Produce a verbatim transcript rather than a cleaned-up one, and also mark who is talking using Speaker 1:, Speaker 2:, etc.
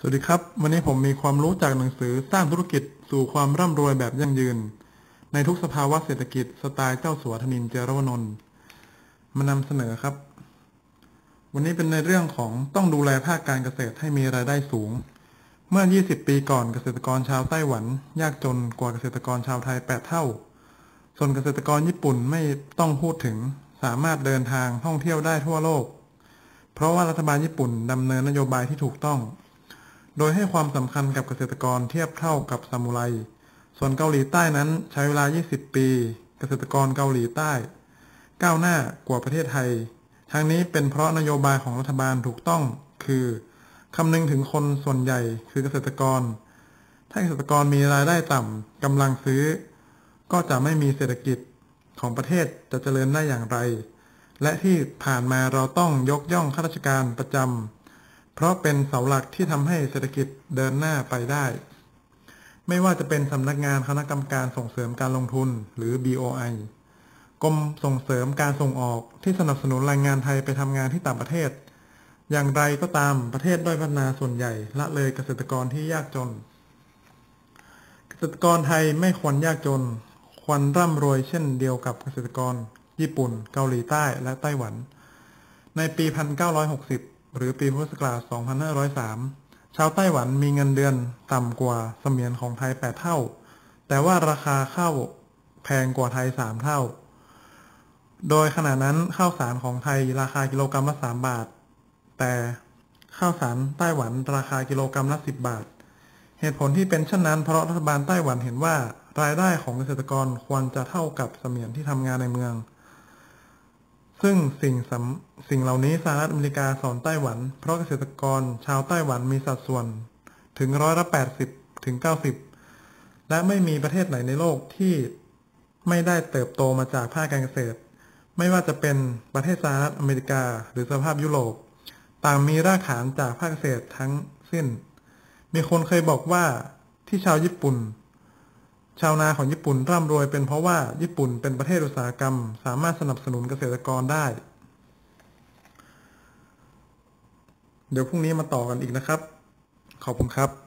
Speaker 1: สวัสดีครับวันนี้ผมมีความรู้จากหนังสือสร้างธุรกิจสู่ความร่ำรวยแบบยั่งยืนในทุกสภาวะเศรษฐกิจสไตล์เจ้าสัวธนินทร์ เจรวนนท์มานำเสนอครับวันนี้เป็นในเรื่องของต้องดูแลภาคการเกษตรให้มีรายได้สูงเมื่อยี่สิบปีก่อนเกษตรกรชาวไต้หวันยากจนกว่าเกษตรกรชาวไทยแปดเท่าส่วนเกษตรกรญี่ปุ่นไม่ต้องพูดถึงสามารถเดินทางท่องเที่ยวได้ทั่วโลกเพราะว่ารัฐบาลญี่ปุ่นดำเนินนโยบายที่ถูกต้องโดยให้ความสำคัญกับเกษตรกรเทียบเท่ากับซามูไรส่วนเกาหลีใต้นั้นใช้เวลายี่สิบปีเกษตรกรเกาหลีใต้ก้าวหน้ากว่าประเทศไทยทั้งนี้เป็นเพราะนโยบายของรัฐบาลถูกต้องคือคำนึงถึงคนส่วนใหญ่คือเกษตรกรถ้าเกษตรกรมีรายได้ต่ำกำลังซื้อก็จะไม่มีเศรษฐกิจของประเทศจะเจริญได้อย่างไรและที่ผ่านมาเราต้องยกย่องข้าราชการประจำเพราะเป็นเสาหลักที่ทำให้เศรษฐกิจเดินหน้าไปได้ไม่ว่าจะเป็นสำนักงานคณะกรรมการส่งเสริมการลงทุนหรือ บี โอ ไอ กรมส่งเสริมการส่งออกที่สนับสนุนแรงงานไทยไปทำงานที่ต่างประเทศอย่างไรก็ตามประเทศด้อยพัฒนาส่วนใหญ่ละเลยเกษตรกรที่ยากจนเกษตรกรไทยไม่ควรยากจนควรร่ำรวยเช่นเดียวกับเกษตรกรญี่ปุ่นเกาหลีใต้และไต้หวันในปี หนึ่งพันเก้าร้อยหกสิบหรือปีพุทธศักราช สองพันห้าร้อยสาม ชาวไต้หวันมีเงินเดือนต่ำกว่าเสมียนของไทยแปดเท่าแต่ว่าราคาข้าวแพงกว่าไทยสามเท่าโดยขณะนั้นข้าวสารของไทยราคากิโลกรัมละสามบาทแต่ข้าวสารไต้หวันราคากิโลกรัมละสิบบาทเหตุผลที่เป็นเช่นนั้นเพราะรัฐบาลไต้หวันเห็นว่ารายได้ของเกษตรกรควรจะเท่ากับเสมียนที่ทำงานในเมืองซึ่งสิ่งสิ่งเหล่านี้สหรัฐอเมริกาสอนไต้หวันเพราะเกษตรกรชาวไต้หวันมีสัดส่วนถึงร้อยละแปดสิบถึงเก้าสิบและไม่มีประเทศไหนในโลกที่ไม่ได้เติบโตมาจากภาคการเกษตรไม่ว่าจะเป็นประเทศสหรัฐอเมริกาหรือสหภาพยุโรปต่างมีรากฐานจากภาคเกษตรทั้งสิ้นมีคนเคยบอกว่าที่ชาวญี่ปุ่นชาวนาของญี่ปุ่นร่ำรวยเป็นเพราะว่าญี่ปุ่นเป็นประเทศอุตสาหกรรมสามารถสนับสนุนเกษตรกรได้เดี๋ยวพรุ่งนี้มาต่อกันอีกนะครับขอบคุณครับ